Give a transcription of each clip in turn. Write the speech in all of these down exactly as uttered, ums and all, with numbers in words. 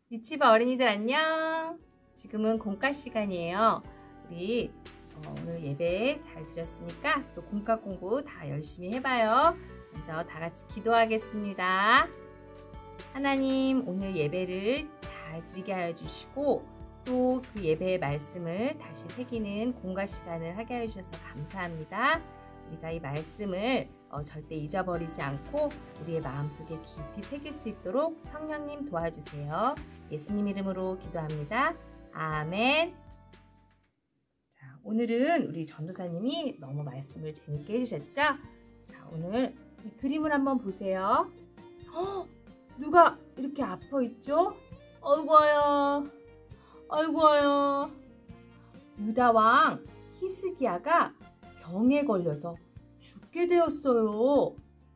유치부 어린이들 안녕. 지금은 공과 시간이에요. 우리 어, 오늘 예배 잘 드렸으니까 또 공과 공부 다 열심히 해봐요. 먼저 다 같이 기도하겠습니다. 하나님, 오늘 예배를 잘 드리게 하여 주시고 또 그 예배의 말씀을 다시 새기는 공과 시간을 하게 하여 주셔서 감사합니다. 우리가 이 말씀을 어, 절대 잊어버리지 않고 우리의 마음속에 깊이 새길 수 있도록 성령님 도와주세요. 예수님 이름으로 기도합니다. 아멘. 자, 오늘은 우리 전도사님이 너무 말씀을 재밌게 해주셨죠? 자, 오늘 이 그림을 한번 보세요. 어, 누가 이렇게 아파 있죠? 아이고야, 아이고야. 유다왕 히스기야가 병에 걸려서 죽게 되었어요.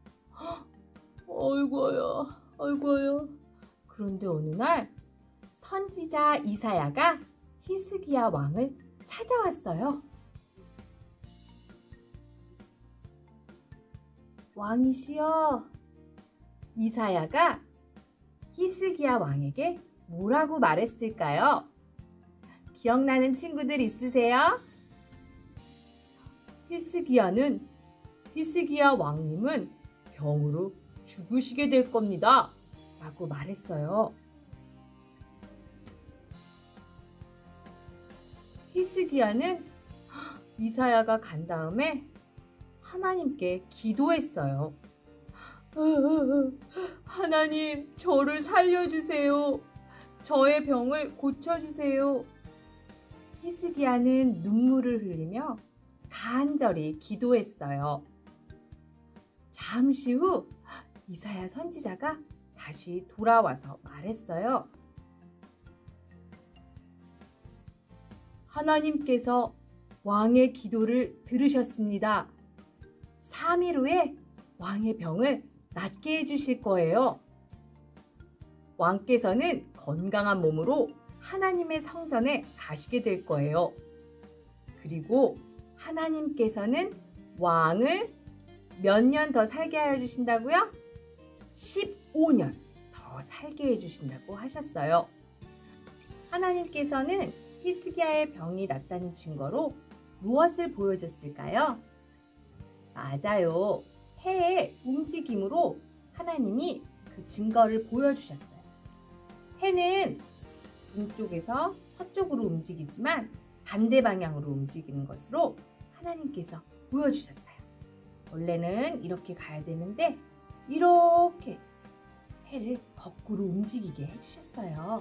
아이고야, 아이고야. 그런데 어느 날 선지자 이사야가 히스기야 왕을 찾아왔어요. 왕이시여, 이사야가 히스기야 왕에게 뭐라고 말했을까요? 기억나는 친구들 있으세요? 히스기야는 히스기야 왕님은 병으로 죽으시게 될 겁니다. 라고 말했어요. 히스기야는 이사야가 간 다음에 하나님께 기도했어요. 하나님, 저를 살려주세요. 저의 병을 고쳐주세요. 히스기야는 눈물을 흘리며 간절히 기도했어요. 잠시 후 이사야 선지자가 다시 돌아와서 말했어요. 하나님께서 왕의 기도를 들으셨습니다. 삼 일 후에 왕의 병을 낫게 해주실 거예요. 왕께서는 건강한 몸으로 하나님의 성전에 가시게 될 거예요. 그리고 하나님께서는 왕을 몇 년 더 살게 하여 주신다고요? 십오 년 더 살게 해주신다고 하셨어요. 하나님께서는 히스기야의 병이 낫다는 증거로 무엇을 보여줬을까요? 맞아요. 해의 움직임으로 하나님이 그 증거를 보여주셨어요. 해는 동쪽에서 서쪽으로 움직이지만 반대 방향으로 움직이는 것으로 하나님께서 보여주셨어요. 원래는 이렇게 가야 되는데 이렇게 해를 거꾸로 움직이게 해주셨어요.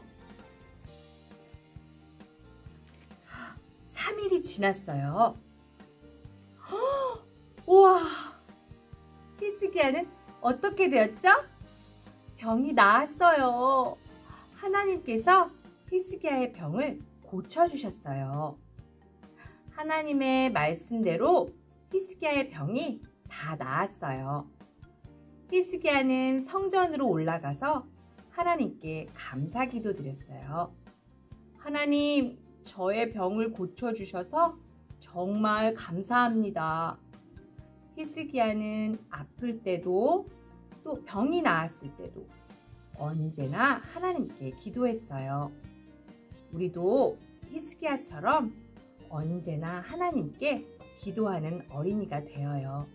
삼 일이 지났어요. 허, 우와! 히스기야는 어떻게 되었죠? 병이 나았어요. 하나님께서 히스기야의 병을 고쳐주셨어요. 하나님의 말씀대로 히스기야의 병이 다 나았어요. 히스기야는 성전으로 올라가서 하나님께 감사기도 드렸어요. 하나님, 저의 병을 고쳐주셔서 정말 감사합니다. 히스기야는 아플 때도 또 병이 나았을 때도 언제나 하나님께 기도했어요. 우리도 히스기야처럼 언제나 하나님께 기도하는 어린이가 되어요.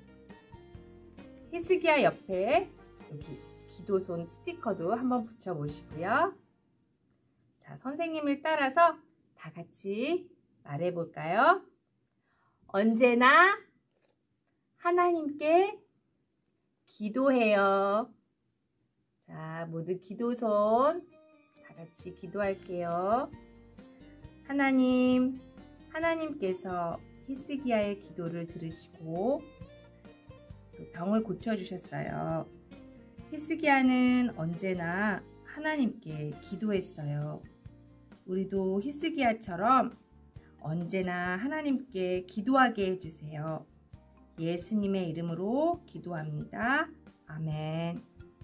히스기야 옆에 여기 기도손 스티커도 한번 붙여보시고요. 자, 선생님을 따라서 다 같이 말해볼까요? 언제나 하나님께 기도해요. 자, 모두 기도손 다 같이 기도할게요. 하나님, 하나님께서 히스기야의 기도를 들으시고 또 병을 고쳐주셨어요. 히스기야는 언제나 하나님께 기도했어요. 우리도 히스기야처럼 언제나 하나님께 기도하게 해주세요. 예수님의 이름으로 기도합니다. 아멘.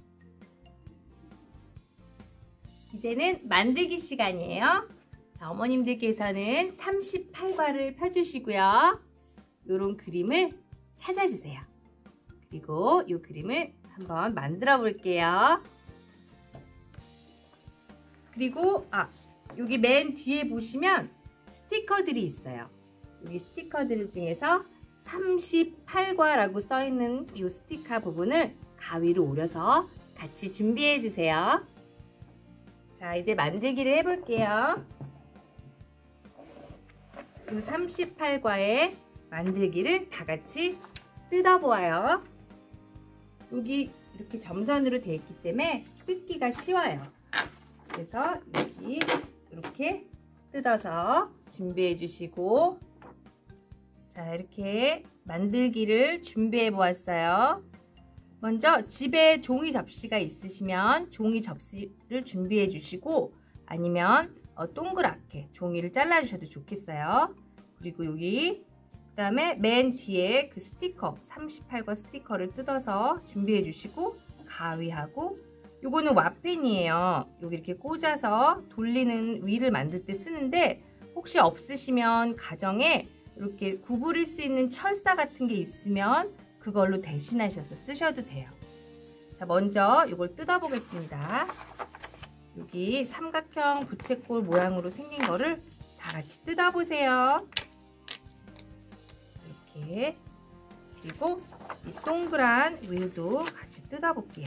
이제는 만들기 시간이에요. 자, 어머님들께서는 삼십팔 과를 펴주시고요. 이런 그림을 찾아주세요. 그리고 이 그림을 한번 만들어 볼게요. 그리고 아 여기 맨 뒤에 보시면 스티커들이 있어요. 여기 스티커들 중에서 삼십팔 과라고 써있는 이 스티커 부분을 가위로 오려서 같이 준비해 주세요. 자, 이제 만들기를 해볼게요. 이 삼십팔 과의 만들기를 다 같이 뜯어보아요. 여기 이렇게 점선으로 되어 있기 때문에 뜯기가 쉬워요. 그래서 여기 이렇게 뜯어서 준비해 주시고, 자, 이렇게 만들기를 준비해 보았어요. 먼저 집에 종이 접시가 있으시면 종이 접시를 준비해 주시고, 아니면 어, 동그랗게 종이를 잘라 주셔도 좋겠어요. 그리고 여기 그 다음에 맨 뒤에 그 스티커 삼십팔 과 스티커를 뜯어서 준비해 주시고, 가위하고 요거는 와펜이에요. 여기 이렇게 꽂아서 돌리는 윌을 만들 때 쓰는데, 혹시 없으시면 가정에 이렇게 구부릴 수 있는 철사 같은 게 있으면 그걸로 대신하셔서 쓰셔도 돼요. 자, 먼저 이걸 뜯어 보겠습니다. 여기 삼각형 부채꼴 모양으로 생긴 거를 다 같이 뜯어 보세요. 이렇게. 그리고 이 동그란 윌도 같이 뜯어 볼게요.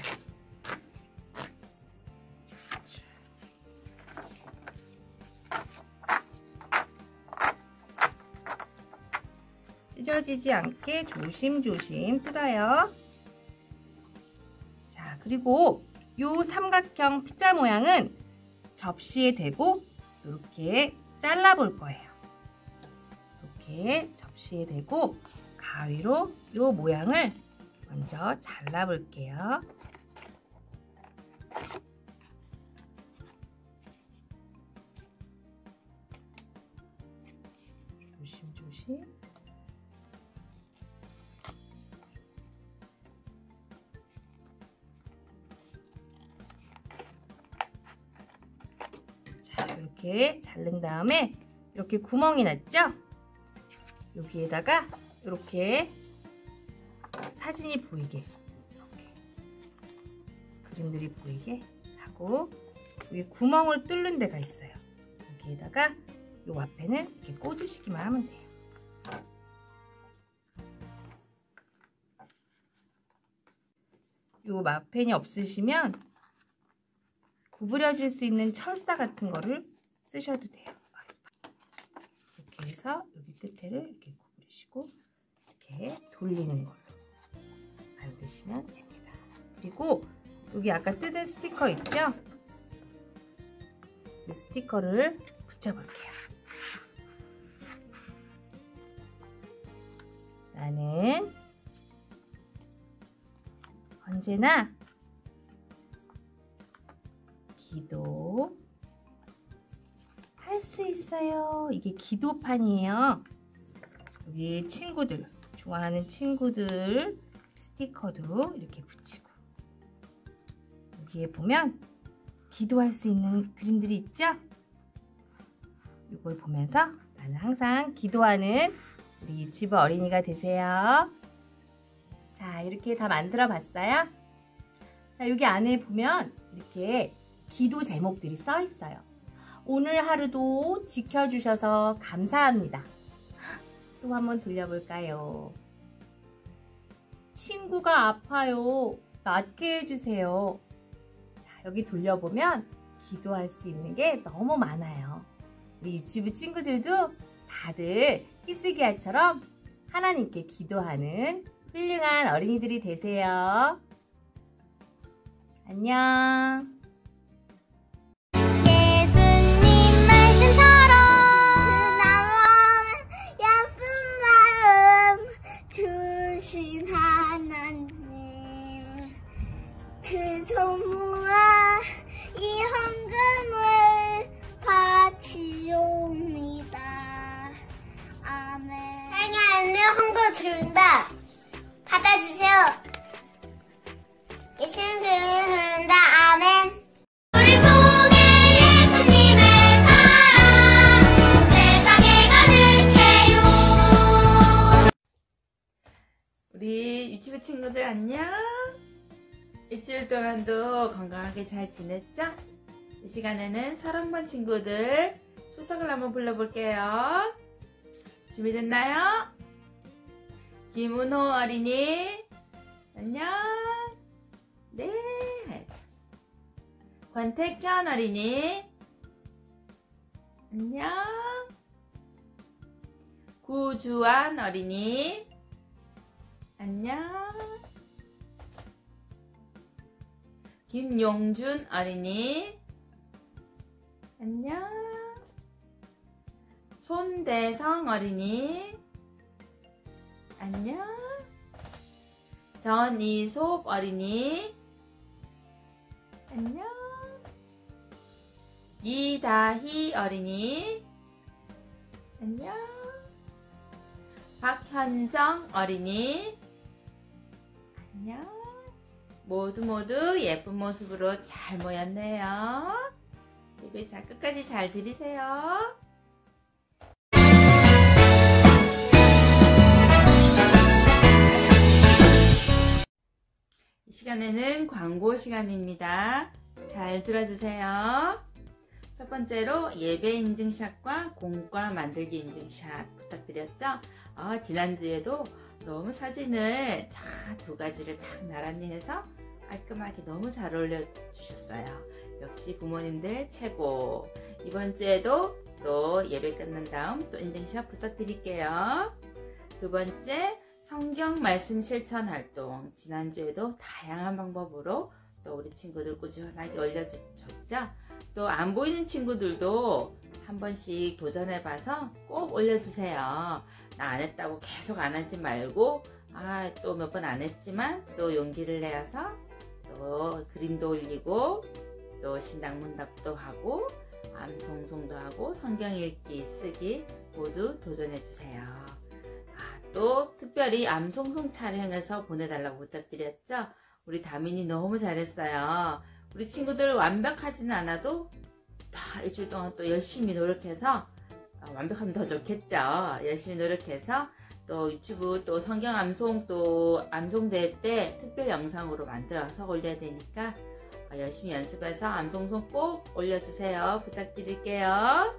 찢어지지 않게 조심조심 뜯어요. 자, 그리고 이 삼각형 피자 모양은 접시에 대고 이렇게 잘라 볼 거예요. 이렇게 접시에 대고 가위로 이 모양을 먼저 잘라 볼게요. 조심조심. 이렇게 자른 다음에 이렇게 구멍이 났죠? 여기에다가 이렇게 사진이 보이게, 이렇게 그림들이 보이게 하고, 여기 구멍을 뚫는 데가 있어요. 여기에다가 이 와펜을 이렇게 꽂으시기만 하면 돼요. 이 와펜이 없으시면 구부려질 수 있는 철사 같은 거를 쓰셔도 돼요. 이렇게 해서 여기 끝에를 이렇게 구부리시고 이렇게 돌리는 걸로 만드시면 됩니다. 그리고 여기 아까 뜯은 스티커 있죠? 이 스티커를 붙여볼게요. 나는 언제나 기도 할 수 있어요. 이게 기도판이에요. 여기 친구들, 좋아하는 친구들 스티커도 이렇게 붙이고, 여기에 보면 기도할 수 있는 그림들이 있죠? 이걸 보면서 나는 항상 기도하는 우리 유치부 어린이가 되세요. 자, 이렇게 다 만들어 봤어요. 자, 여기 안에 보면 이렇게 기도 제목들이 써 있어요. 오늘 하루도 지켜주셔서 감사합니다. 또 한번 돌려볼까요? 친구가 아파요. 낫게 해주세요. 자, 여기 돌려보면 기도할 수 있는 게 너무 많아요. 우리 유치부 친구들도 다들 히스기야처럼 하나님께 기도하는 훌륭한 어린이들이 되세요. 안녕. 그 소무와 이 헌금을 바치옵니다. 아멘. 사랑하는 헌금 드린다. 받아주세요. 이 친구를 흐른다. 아멘. 우리 속에 예수님의 사랑 세상에 가득해요. 우리 유치부 친구들 안녕. 일주일 동안도 건강하게 잘 지냈죠? 이 시간에는 서른 번 친구들 출석을 한번 불러볼게요. 준비됐나요? 김은호 어린이 안녕. 네. 권태현 어린이 안녕. 구주환 어린이 안녕. 김용준 어린이 안녕. 손대성 어린이 안녕. 전이솝 어린이 안녕. 이다희 어린이 안녕. 박현정 어린이 안녕. 모두 모두 예쁜 모습으로 잘 모였네요. 예배 자 끝까지 잘 들으세요. 이 시간에는 광고 시간입니다. 잘 들어주세요. 첫 번째로 예배 인증샷과 공과 만들기 인증샷 부탁드렸죠? 어, 지난주에도 너무 사진을 두 가지를 딱 나란히 해서 깔끔하게 너무 잘 올려주셨어요. 역시 부모님들 최고. 이번 주에도 또 예배 끝난 다음 또 인증샷 부탁드릴게요. 두 번째, 성경 말씀 실천 활동. 지난주에도 다양한 방법으로 또 우리 친구들 꾸준하게 올려주셨죠? 또 안 보이는 친구들도 한 번씩 도전해봐서 꼭 올려주세요. 나 안 했다고 계속 안 하지 말고, 아, 또 몇 번 안 했지만 또 용기를 내서 또 그림도 올리고 또 신당 문답도 하고 암송송도 하고 성경 읽기 쓰기 모두 도전해주세요. 아, 또 특별히 암송송 촬영해서 보내달라고 부탁드렸죠? 우리 다민이 너무 잘했어요. 우리 친구들 완벽하지는 않아도 다 일주일 동안 또 열심히 노력해서, 완벽하면 더 좋겠죠. 열심히 노력해서 또 유튜브 또 성경 암송 또 암송대회 때 특별 영상으로 만들어서 올려야 되니까 열심히 연습해서 암송송 꼭 올려주세요. 부탁드릴게요.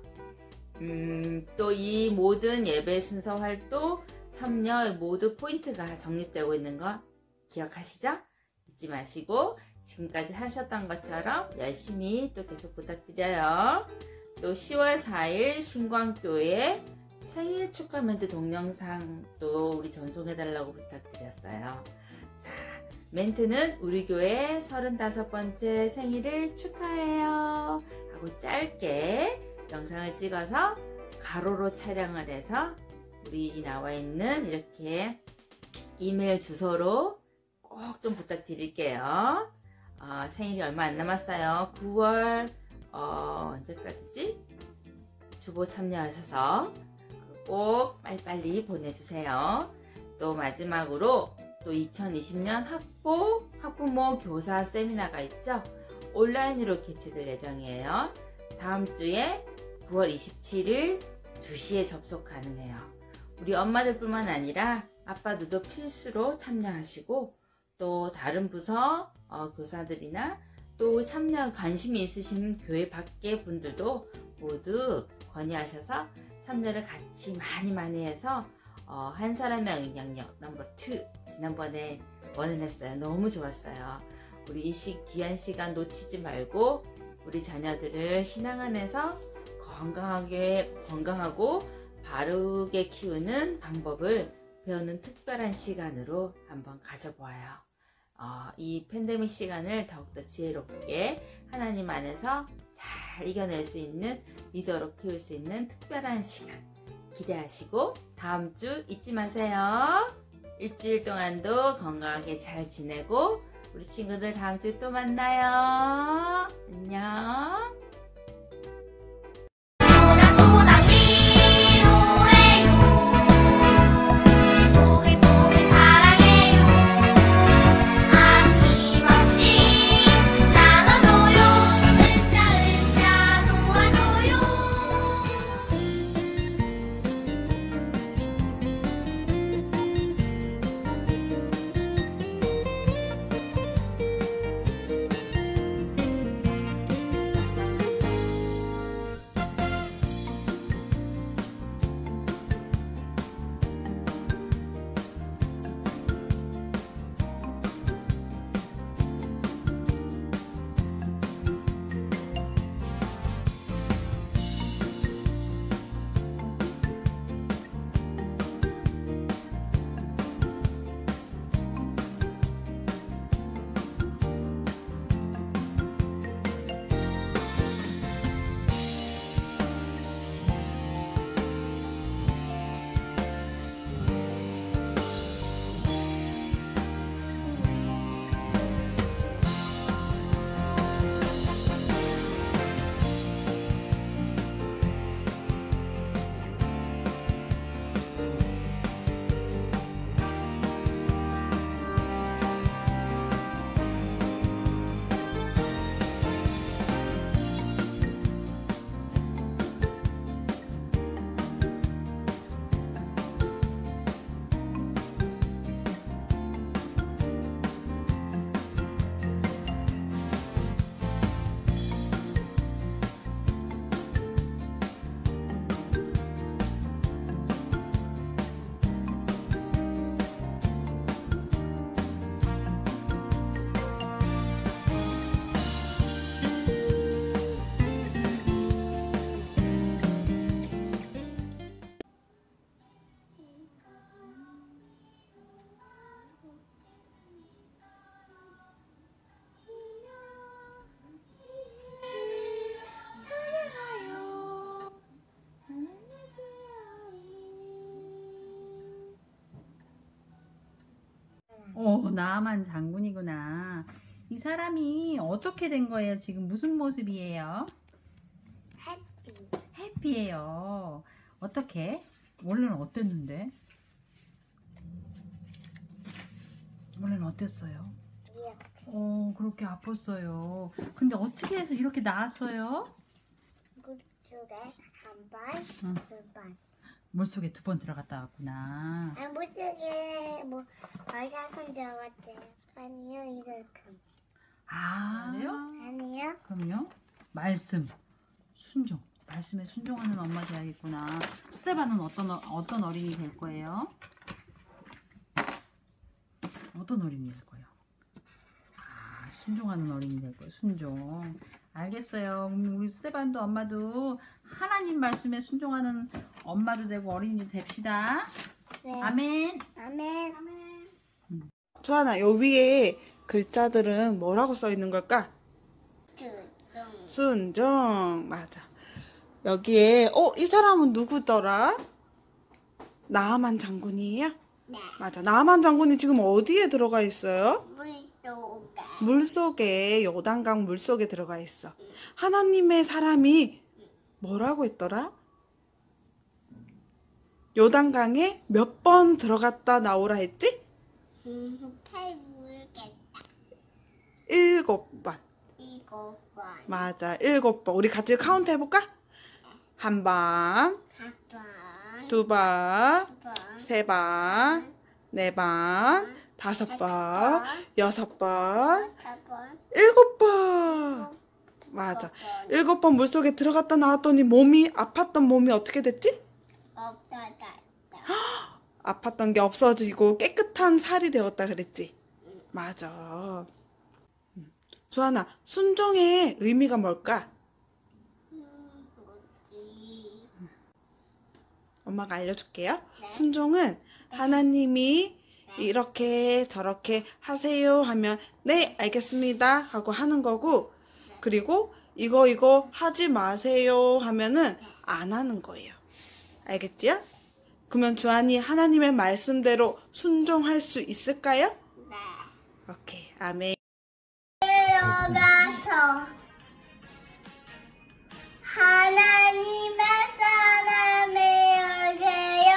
음, 또 이 모든 예배 순서 활동 참여 모두 포인트가 적립되고 있는 거 기억하시죠? 잊지 마시고 지금까지 하셨던 것처럼 열심히 또 계속 부탁드려요. 또 시월 사일 신광교회 생일 축하 멘트 동영상 또 우리 전송해달라고 부탁드렸어요. 자, 멘트는 우리 교회 서른다섯 번째 생일을 축하해요 하고 짧게 영상을 찍어서 가로로 촬영을 해서 우리 나와 있는 이렇게 이메일 주소로 꼭 좀 부탁드릴게요. 어, 생일이 얼마 안 남았어요. 구월 어, 언제까지지? 주보 참여하셔서 꼭 빨리빨리 보내주세요. 또 마지막으로 또 이천이십 년 학부, 학부모 교사 세미나가 있죠? 온라인으로 개최될 예정이에요. 다음 주에 구월 이십칠일 두 시에 접속 가능해요. 우리 엄마들 뿐만 아니라 아빠들도 필수로 참여하시고 또 다른 부서 어, 교사들이나 또 참여 관심이 있으신 교회 밖의 분들도 모두 건의하셔서 참여를 같이 많이 많이 해서 어, 한 사람의 영향력 넘버 투 지난번에 원을 했어요. 너무 좋았어요. 우리 이 시, 귀한 시간 놓치지 말고 우리 자녀들을 신앙 안에서 건강하게 건강하고 바르게 키우는 방법을 배우는 특별한 시간으로 한번 가져보아요. 어, 이 팬데믹 시간을 더욱더 지혜롭게 하나님 안에서 잘 이겨낼 수 있는 리더로 키울 수 있는 특별한 시간 기대하시고 다음 주 잊지 마세요. 일주일 동안도 건강하게 잘 지내고 우리 친구들 다음 주에 또 만나요. 안녕. 오, 나만 장군이구나. 이 사람이 어떻게 된 거예요? 지금 무슨 모습이에요? 해피. 해피예요. 어떻게? 원래는 어땠는데? 원래는 어땠어요? 이렇게. 어, 그렇게 아팠어요. 근데 어떻게 해서 이렇게 나았어요? 물속에 한 번, 응. 두 번. 물속에 두 번 들어갔다 왔구나. 아, 물속에 뭐 얼마큼 들어갔대요? 아니요, 이만큼. 아, 그래요? 아니요. 그럼요? 말씀, 순종. 말씀에 순종하는 엄마 돼야겠구나. 스테반은 어떤, 어- 어떤 어린이 될 거예요? 어떤 어린이 될 거예요? 아, 순종하는 어린이 될 거예요. 순종. 알겠어요. 그럼 우리 스테반도 엄마도 하나님 말씀에 순종하는 엄마도 되고 어린이도 됩시다. 네. 아멘. 아멘. 주하나, 요 위에 글자들은 뭐라고 써 있는 걸까? 주동. 순종. 맞아. 여기에 어, 이 사람은 누구더라? 나아만 장군이에요? 네. 맞아. 나아만 장군이 지금 어디에 들어가 있어요? 물속에. 물속에, 요단강 물속에 들어가 있어. 하나님의 사람이 뭐라고 했더라? 요단강에 몇 번 들어갔다 나오라 했지? 음, 잘 모르겠다. 일곱 번. 이거 번. 맞아. 일곱 번. 우리 같이 카운트 해볼까? 한 번, 한 번. 두 번, 두 번. 세 번, 네 번, 다섯 번, 여섯 번, 다섯 번. 일곱 번. 맞아. 일곱 번 물속에 들어갔다 나왔더니 몸이, 아팠던 몸이 어떻게 됐지? 없다다. 아팠던 게 없어지고 깨끗한 살이 되었다 그랬지? 맞아. 음. 주하나, 순종의 의미가 뭘까? 음, 뭐지? 엄마가 알려줄게요. 네. 순종은 하나님이 이렇게 저렇게 하세요 하면 네 알겠습니다 하고 하는 거고, 그리고 이거 이거 하지 마세요 하면은 안 하는 거예요. 알겠지요? 그러면 주한이 하나님의 말씀대로 순종할 수 있을까요? 네. 오케이. 아멘. 들어가서 하나님의 사람을 열게요.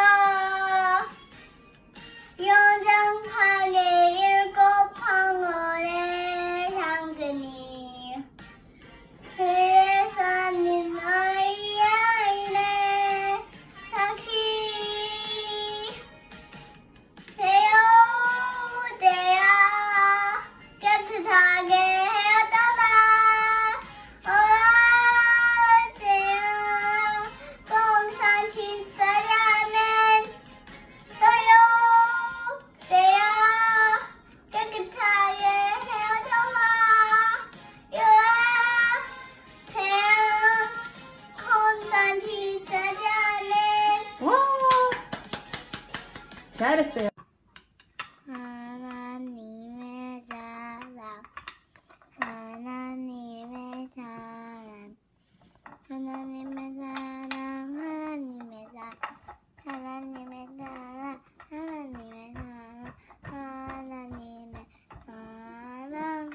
요정강의 일곱 방울의 향근이 그래서는 너희 아이네 다시 세우되어 깨끗하게 헤어져라. 어때요? 공산 신사라면 소용되어 깨끗하게 헤어져라. 요아태양 공산 신사라면 와! 잘했어요. 하나님의 사랑, 하나님의 사랑, 하나님의 사랑, 하나님의 사랑, 하나님의 사랑, 하나님의 사랑, 하나님의 사랑.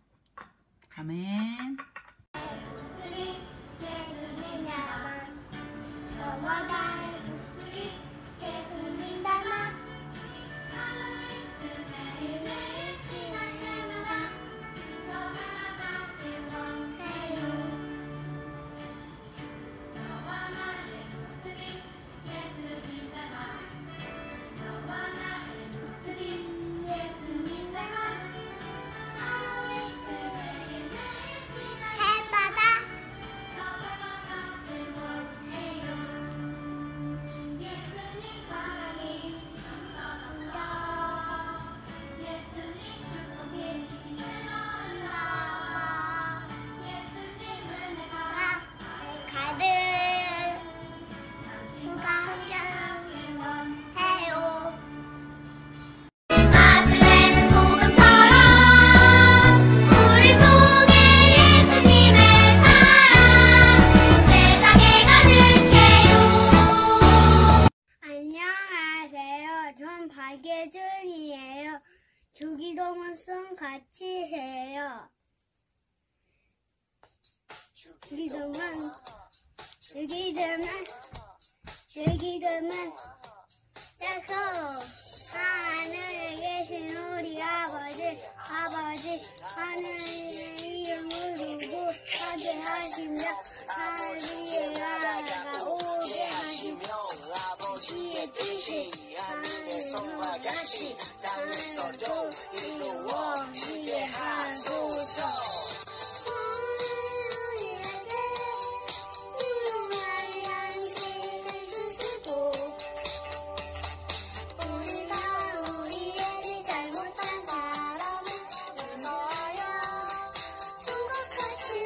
아멘. 모습이 예수님 닮아, 너와 나의 모습이 예수님 닮아. 매일매일 지날 때마다 너 하나가 필요해요. 너와 나의 모습이 예수님 닮아. 너와 나의 모습이 예수님 닮아. 하루 이틀 매일매일 지날 해바다 너 닮아가 필요해요. 예수님 사랑이 넘쳐 예수님 축복이 흘러라. 예수님 은혜가 가득 당신과 함께 응원해요. 맛을 내는 소금처럼 우리 속에 예수님의 사랑 세상에 가득해요. 안녕하세요. 전 박예준이에요. 주기도문 송 같이 해요. 주기도문, 주기도문, 주기도문, 약속. 하늘에 계신 우리 아버지, 아버지, 하늘의 이름을 두고 하게 하시며, 하늘의 나라가 오게 하시며, 아버지의 뜻이 하늘에서와 같이 땅에서도 이루어지게 하소서. 우리에게 일용할 양식을 주시고, 우리가 우리에게 잘못한 사람을 용서하여 준 것 같이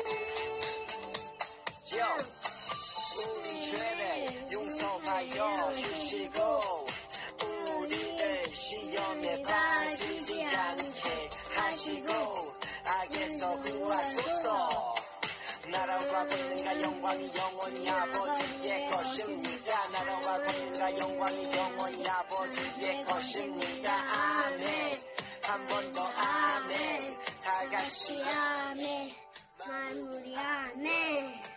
우리 죄를 용서하여 주시고 우리를 시험에 빠지지 않게 하시고 악에서 구하소서. 나라와 권능과 영광이 영원히 아버지의 것입니다. 나라와 권능과 영광이 영원히 아버지의 것입니다. 아멘. 한 번 더 아멘. 다 같이 아멘. 마무리 아멘.